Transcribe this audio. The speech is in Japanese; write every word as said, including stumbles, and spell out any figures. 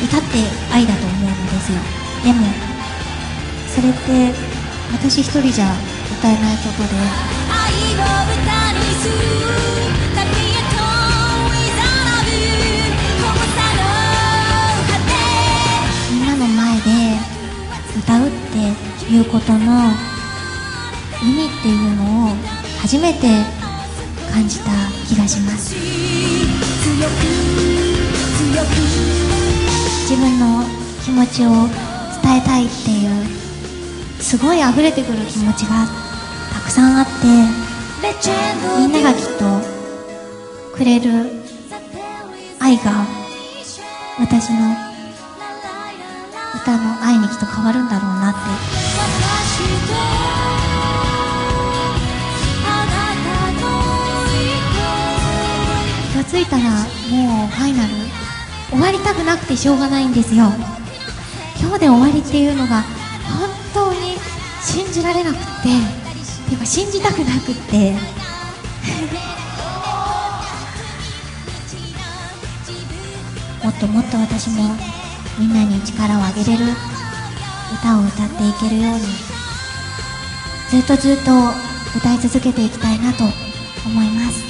歌って愛だと思うのですよ。でもそれって私一人じゃ歌えないことで、みんなの前で歌うっていうことの意味っていうのを初めて感じた気がします。自分の気持ちを伝えたいっていうすごい溢れてくる気持ちがたくさんあって、みんながきっとくれる愛が私の歌の愛にきっと変わるんだろうなって。気がついたらもうファイナル終わりたくなくてしょうがないんですよ。今日で終わりっていうのが本当に信じられなくってっていうか信じたくなくってもっともっと私もみんなに力をあげれる歌を歌っていけるようにずっとずっと歌い続けていきたいなと思います。